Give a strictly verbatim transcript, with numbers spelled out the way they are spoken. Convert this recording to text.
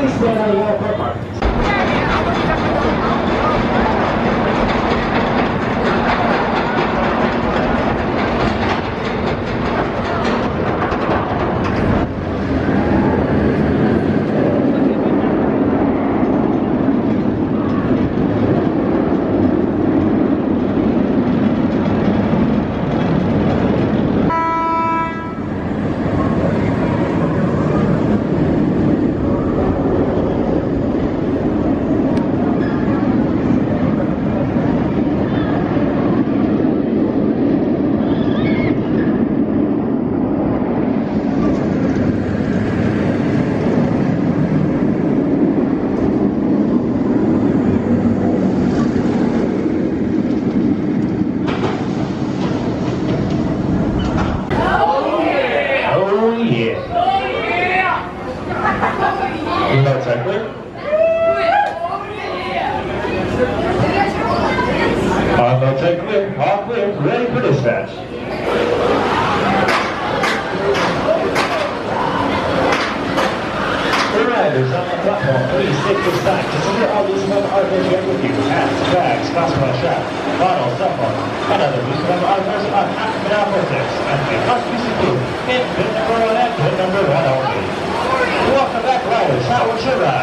Please stand on the yellow coat markings. All clear, ready for dispatch. Riders on the platform, please take this time to submit all these above articles you have with you. Hats, bags, classified strap, bottles, cell phone, and other use above articles on Active Vortex, and they must be secured in pin number one and pin number one only. Welcome back, riders. How was your ride?